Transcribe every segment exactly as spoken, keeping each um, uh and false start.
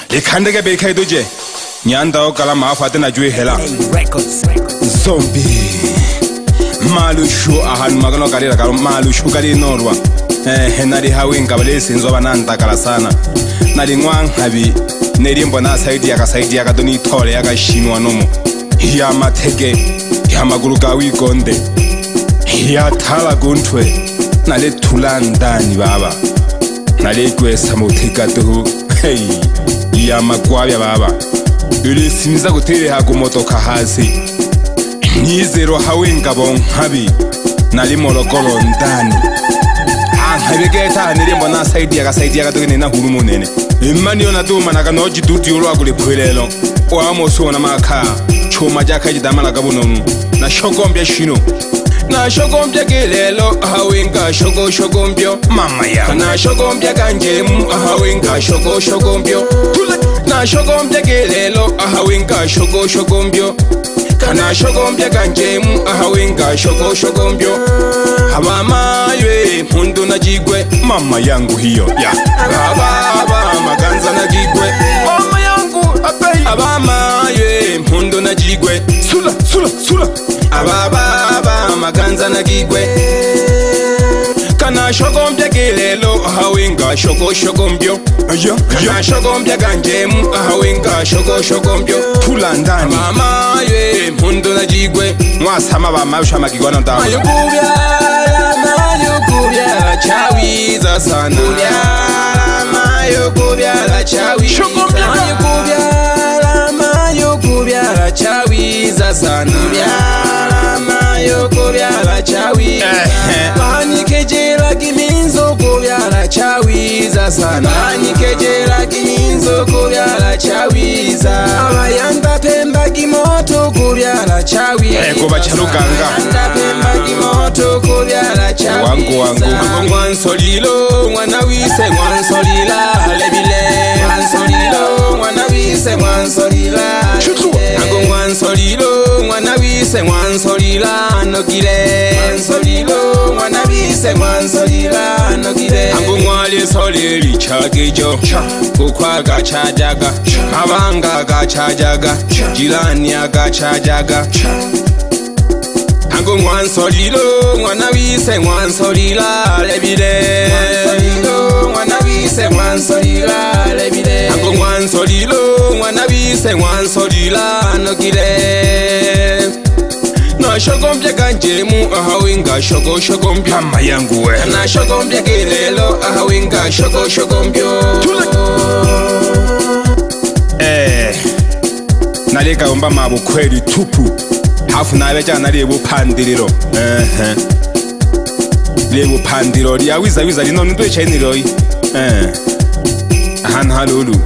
Ikandege beka idoje. Nyanda okala maafate na jwe hela. Zombie. Malushu ahan magano karira karo malushu kari norwa. Eh nari hawinga bale sinzo bananda kala sana. Nari ngwang habi nerimbo na side ya ka side ya ka doni thole ya ka shinwa nomo. Ya matege ya maguru ka wikonde. Ya thala guntwe nale thulandani baba. Nale kwesa muthika tu. Hey ya makwabya baba. Ule simiza gutere ha kumotoka hasi. Nizero hawenga bon habi nali Morogoro ndani. Habegeta nirimbo na side ya ka side ya ka tokene na huru munene. Imani yona duma na kanoji duty olwa kule phwelelo. Oamoso na makha choma jaka jidamala kabunonu na shogombya shino. Na shogombya kelelo hawenga shogo shogombyo mama ya. Na shogombya kanjemu hawenga shogo shogombyo. Na shogombya kelelo hawenga shogo shogombyo. Kana shogombya kanjemu hawenga shogo shogombyo. Habama ywe mundu na jigwe mama yangu hiyo ya. Baba maganza na jigwe mama yangu abai. Abama ywe mundu na jigwe sula sula sula. Ababa maganza na jigwe. Kana shogombya kelelo hawenga shogo shogombyo. Kana shogombya kanjemu hawenga shogo shogombyo. Tulandani mama ywe mundu na jigwe. Mwasama ba mabusha makigwana ndawo. Mayukubya mayukubya chawiza sana. Mayukubya chawiza. Mayukubya mayukubya chawiza sana. Mayukubya chawiza. Panikejela kiminzo kubya chawiza sana. Panikejela kiminzo kubya chawiza. Abayanda pemba kimoto kubya chawiza. Eko bacharuganga. Abayanda pemba kimoto kubya chawiza. Wangu wangu mwansolilo mwana wise mwansolila lebile. Mwansolilo mwana wise mwansolila. Ango mwansolilo mwana wise mwansolila nokile. Mwansolilo mwana wise mwansolila nokile. Ango mwali solili chagejo kukwa gachajaga. Abanga gachajaga. Jilani agachajaga. Ango mwansolilo mwana wise mwansolila lebile. Mwansolilo mwana wise mwansolila lebile. Ango mwansolilo mwana wise mwansolila nokile. Na shogombya kanjemu ahawenga shogo shogombyo mama yangu we. Na shogombya kelelo ahawenga shogo shogombyo. Eh naleka omba mabu kweli tupu. Hafu na beja na lebo pandiriro. Eh eh. Lebo pandiro ya wiza wiza lino ntwe cheniro yi. Eh. Han halulu.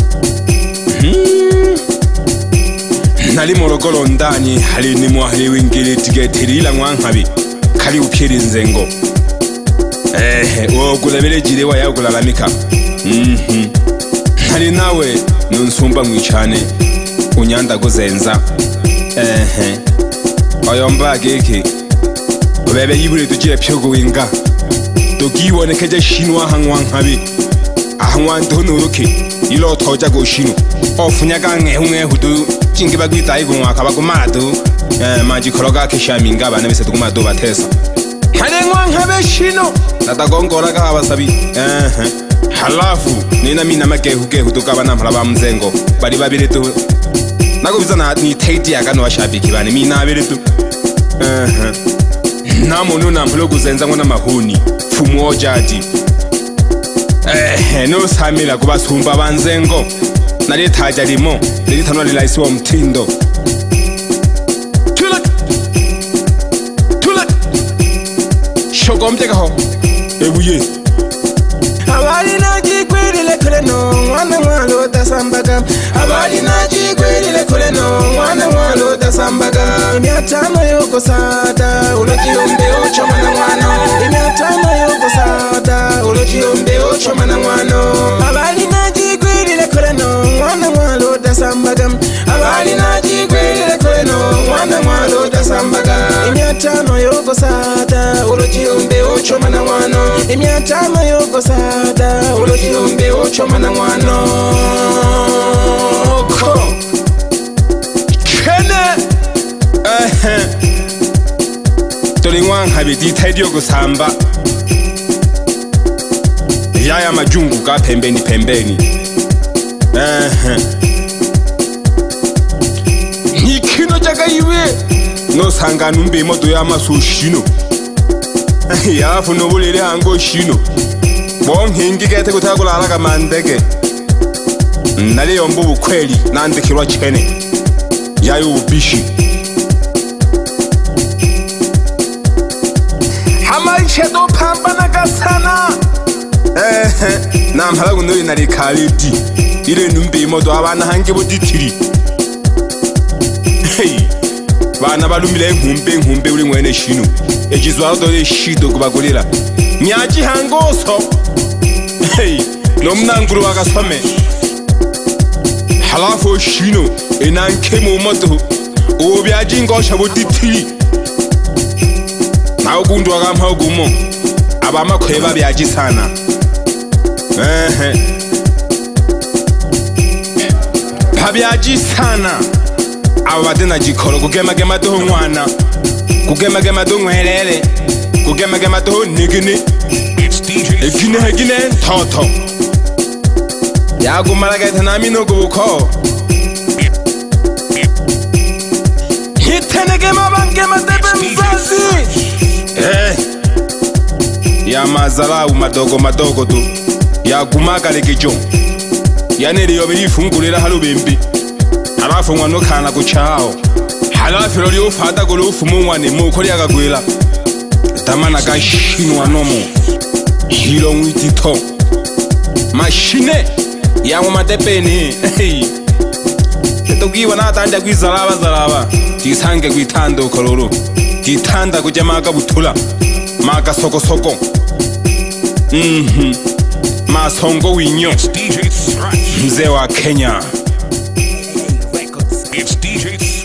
Nali Morogoro ndani hali ni mwahali wingili tigetirila mwanhabi kali upiri nzengo. Eh wo kulabele jirewa ya kulalamika. Mhm. Nali nawe nunsumba mwichane unyanda kuzenza. Eh oyomba geke bebe yibure tujire pyogo winga tokiwone keje shinwa hangwan habi ahwan donuruke ilo toja go shinu ofunya gange hunge hudu cingi bagwita igu akaba kumadu eh maji koroga keshaminga bana bise tukumadu batesa hane ngwan habe shino natagongora ka abasabi eh halafu nina mina make huke hutuka bana mhlaba mzengo bali babire tu nako bizana ni taiti yakano washabiki bani mina abire tu eh namo nuna mplogu zenza ngona mahuni fumu ojati eh no samila kuba sumba banzengo nali thaja limo leli thanwa lilaisiwa mthindo tulak tulak shogombeka ho ebuye abali naji kwelile kuleno mwana mwalo tasambaga. Abali naji kwelile kuleno mwana mwalo tasambaga. Imyatama yoko sada ulojiombe ocho mwana mwano. Imyatama yoko sada ulojiombe ocho mwana mwano. Abali naji kwelile kuleno mwana mwalo tasambaga. Abali naji kwelile kuleno mwana mwalo tasambaga. Imyatama yoko sada ulojiombe ocho mwana mwano. Imyatama yoko sada ulojiombe ocho mwana mwano. biditadio kusamba yaya majungu ka pembeni pembeni eh nikino chakaiwe no sanga numbe moto ya masushino yafu no bulele hango shino bonhingi kete kutakulala kamandeke nale yombo bukweli nandikirwa chene yayo ubishi Hamaishedo pambana kasana eh namhala kuno inali kaliti ile numbe moto abana hange boditiri hey bana balumile nkumbe nkumbe uli ngwene shino ejizwa dole shido kubakulira nyaji hangoso hey nomnanguru wakasome halafu shino enanke mu moto obyaji ngosha boditiri nawo kundu akamha gumo abamakhweba byaji sana eh phabyaji sana abadena jikolo kugema gema to mwana kugema gema to ngwelele kugema gema to nigini egine egine toto yagumalaga nami no gubuko hitene Mabhange Madebe mzazi eh ya mazalau madogo madogo tu yagumaka lekejo yanele yobiri fungulira halubembi halafu mwana kana kuchao halafu lori ufata golufu mumwane mukori akagwira tamana gashinwa nomo hilo mwitito mashine ya Madebeni hey togiwa natanda kwizalaba zalaba tisange kwitando koloro titanda kujamaka butula maka soko soko mhm masongo winyo mzee wa Kenya. It's D J